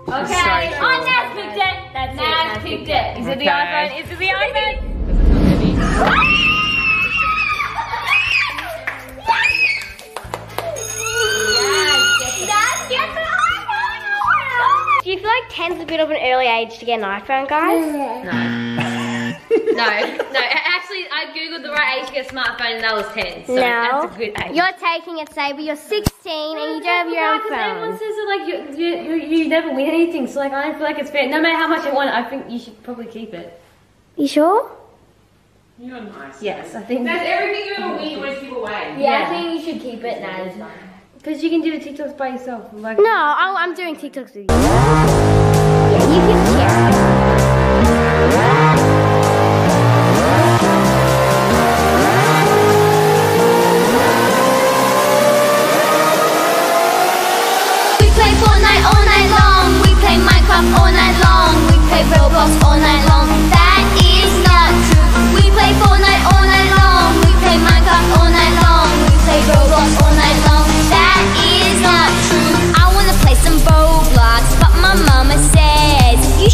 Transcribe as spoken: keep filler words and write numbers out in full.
Okay, So oh, cool. Naz picked it. That's Naz it, Naz picked picked it. it. Is it the Okay. iPhone? Is it the iPhone? Dad, get the iPhone! Do you feel like ten's a bit of an early age to get an iPhone, guys? No. no, no. Actually, I googled the right age to get a smartphone and that was ten. So No. that's a good age. You're taking it, Saber. You're sixteen and you don't have your own Because everyone phone. says that like you, you, you, you never win anything, so like I don't feel like it's fair. No matter how much I want it, I think you should probably keep it. You sure? You're nice. Yes, I think. That's everything you ever win, you always give away. Yeah. I think you should keep it, Naz. Because you can do the TikToks by yourself. Like, No, I'm, I'm doing TikToks with you. Yeah, you can share. We play Fortnite all night long. We play Minecraft all night